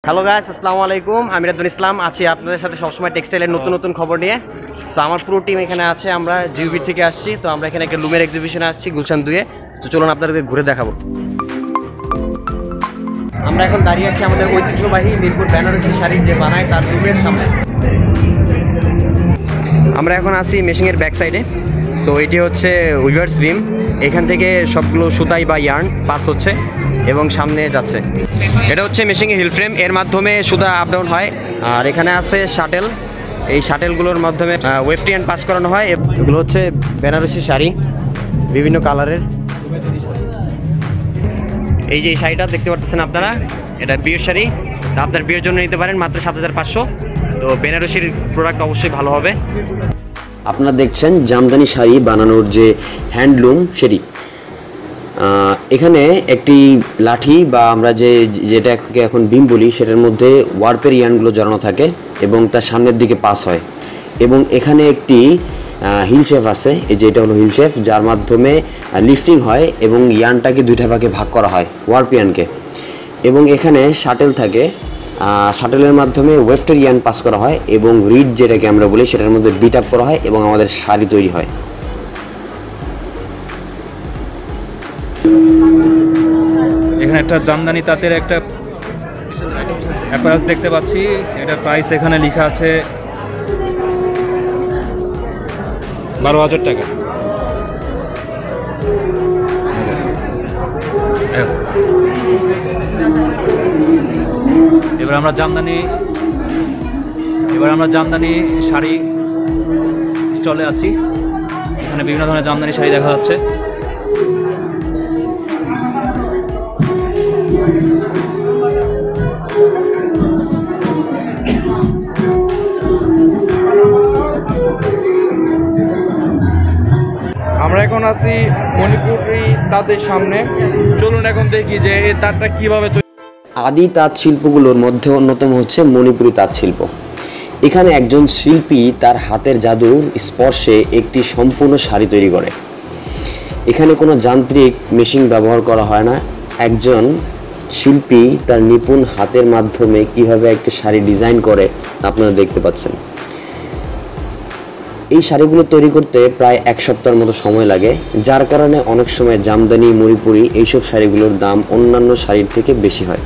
Hello guys, আসসালামু আলাইকুম। আমি রাদুল ইসলাম আছি আপনাদের সাথে সবসময় টেক্সটাইলের নতুন নতুন খবর নিয়ে। সো আমার পুরো টিম এখানে আছে, আমরা জিউবি থেকে আসছি। তো আমরা এখানে একটা লুমের এক্সিবিশনে আসছি গুলশান 2-এ। তো চলুন আপনাদের ঘুরে দেখাবো। আমরা এখন দাঁড়িয়ে আছি আমাদের ঐতিহ্যবাহী মিরপুর বেনারসি শাড়ি যে বানায় তার লুমের সামনে। আমরা এখন আছি মেশিনের ব্যাক সাইডে। সো এটি হচ্ছে উইভার্স বিম, এখান থেকে সবগুলো সুতাই বা ইয়ার্ন পাস হচ্ছে এবং সামনে যাচ্ছে। এটা হচ্ছে মেশিনের হিল ফ্রেম, এর মাধ্যমে সুতা আপ ডাউন হয়। আর এখানে আছে শাটেল, এই শাটেলগুলোর মাধ্যমে ওয়েফটিয়ান পাস করানো হয়। এগুলো হচ্ছে বেনারসি শাড়ি বিভিন্ন কালারের। এই যে এই শাড়িটা দেখতে পাচ্ছেন আপনারা, এটা বিয়ের শাড়ি। তা আপনার বিয়ের জন্য নিতে পারেন মাত্র 7500। তো বেনারসির প্রোডাক্ট অবশ্যই ভালো হবে। আপনারা দেখছেন জামদানি শাড়ি বানানোর যে হ্যান্ডলুম সেটি। এখানে একটি লাঠি বা আমরা যেটাকে এখন বিম বলি, সেটার মধ্যে ওয়ার্পের ইয়ানগুলো জড়ানো থাকে এবং তার সামনের দিকে পাস হয়। এবং এখানে একটি হিল শেফ আছে, এই যে এটা হলো হিল শেফ, যার মাধ্যমে লিফটিং হয় এবং ইয়ানটাকে দুইটা ভাগে ভাগ করা হয় ওয়ার্প ইয়ানকে। এবং এখানে শাটেল থাকে, শাটেলের মাধ্যমে ওয়েফটের ইয়ান পাস করা হয় এবং রিড যেটাকে আমরা বলি সেটার মধ্যে বিট আপ করা হয় এবং আমাদের শাড়ি তৈরি হয়। এখানে একটা জামদানি তাঁতের একটা অ্যাপারেলস দেখতে পাচ্ছি। এটার প্রাইস এখানে লেখা আছে 12,000 টাকা। এবার আমরা জামদানি শাড়ি স্টলে আছি। এখানে বিভিন্ন ধরনের জামদানি শাড়ি দেখা যাচ্ছে। আমরা এখন আছি মণিপুরি তাঁতের সামনে। চলুন এখন দেখি যে এই তাঁতটা কিভাবে আদি তাঁত শিল্পগুলোর মধ্যে অন্যতম হচ্ছে মণিপুরি তাঁত শিল্প। এখানে একজন শিল্পী তার হাতের জাদুর স্পর্শে একটি সম্পূর্ণ শাড়ি তৈরি করে। এখানে কোনো যান্ত্রিক মেশিন ব্যবহার করা হয় না। একজন শিল্পী তার নিপুণ হাতের মাধ্যমে কিভাবে একটা শাড়ি ডিজাইন করে তা আপনারা দেখতে পাচ্ছেন। এই শাড়িগুলো তৈরি করতে প্রায় 1 সপ্তাহের মতো সময় লাগে, যার কারণে অনেক সময় জামদানি, মণিপুরি এইসব শাড়িগুলোর দাম অন্যান্য শাড়ির থেকে বেশি হয়।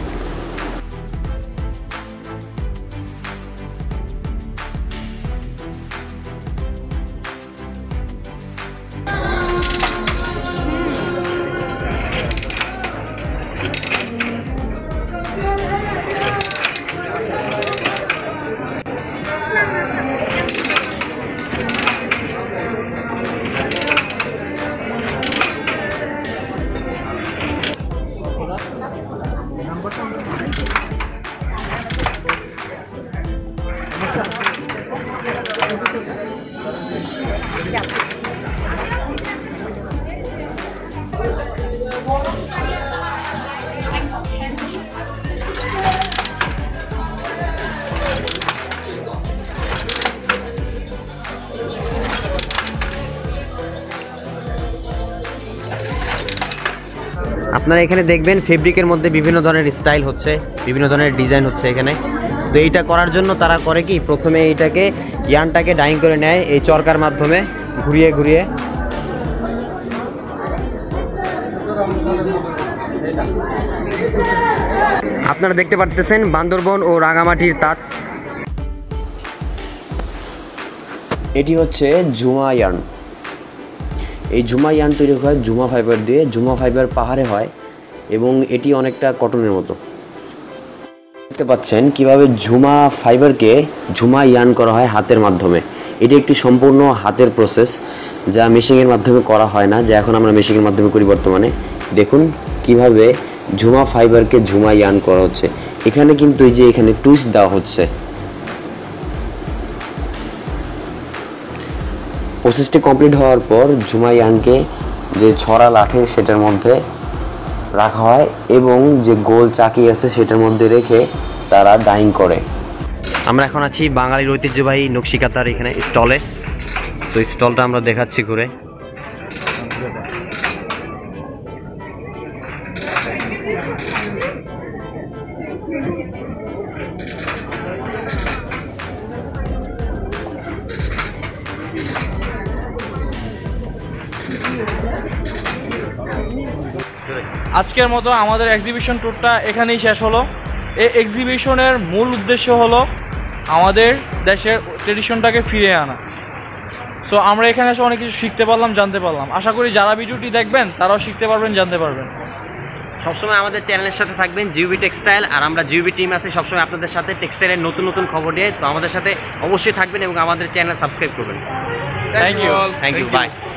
আপনারা এখানে দেখবেন ফেব্রিকের মধ্যে বিভিন্ন ধরনের স্টাইল হচ্ছে, বিভিন্ন ধরনের ডিজাইন হচ্ছে এখানে। তো এইটা করার জন্য তারা করে কি, প্রথমে এইটাকে ইয়ানটাকে ডাইং করে নেয় এই চরকার মাধ্যমে ঘুরিয়ে ঘুরিয়ে। আপনারা দেখতে পারতেছেন বান্দরবন ও রাঙামাটির তাঁত। এটি হচ্ছে ঝুমা ইয়ার্ন। এই ঝুমা ইয়ার্ন তৈরি হয় ঝুমা ফাইবার দিয়ে। ঝুমা ফাইবার পাহাড়ে হয় এবং এটি অনেকটা কটনের মতো। দেখতে পাচ্ছেন কিভাবে ঝুমা ফাইবারকে ঝুমা ইয়ার্ন করা হয় হাতের মাধ্যমে। এটি একটি সম্পূর্ণ হাতের প্রসেস, যা মেশিনের মাধ্যমে করা হয় না, যা এখন আমরা মেশিনের মাধ্যমে করি বর্তমানে। দেখুন কিভাবে ঝুমা ফাইবারকে ঝুমা ইয়ার্ন করা হচ্ছে। এখানে কিন্তু এই যে এখানে টুইস্ট দেওয়া হচ্ছে। প্রসেসটি কমপ্লিট হওয়ার পর ঝুমা ইয়ার্নকে যে ছড়া লাঠি সেটার মধ্যে রাখা হয় এবং যে গোল চাকি আছে সেটার মধ্যে রেখে তারা ডাইং করে। আমরা এখন আছি বাঙালির ঐতিহ্যবাহী নকশিকাতার এখানে স্টলে। সো স্টলটা আমরা দেখাচ্ছি ঘুরে। আজকের মতো আমাদের এক্সিবিশন ট্যুরটা এখানেই শেষ হলো। এই এক্সিবিশনের মূল উদ্দেশ্য হলো আমাদের দেশের ট্রেডিশনটাকে ফিরে আনা। সো আমরা এখানে এসে অনেক কিছু শিখতে পারলাম, জানতে পারলাম। আশা করি যারা ভিডিওটি দেখবেন তারাও শিখতে পারবেন, জানতে পারবেন। সবসময় আমাদের চ্যানেলের সাথে থাকবেন জিউবি টেক্সটাইল, আর আমরা জিউবি টিম আছি সবসময় আপনাদের সাথে টেক্সটাইলের নতুন নতুন খবর নিয়ে। তো আমাদের সাথে অবশ্যই থাকবেন এবং আমাদের চ্যানেল সাবস্ক্রাইব করবেন। Thank you. Thank you, by.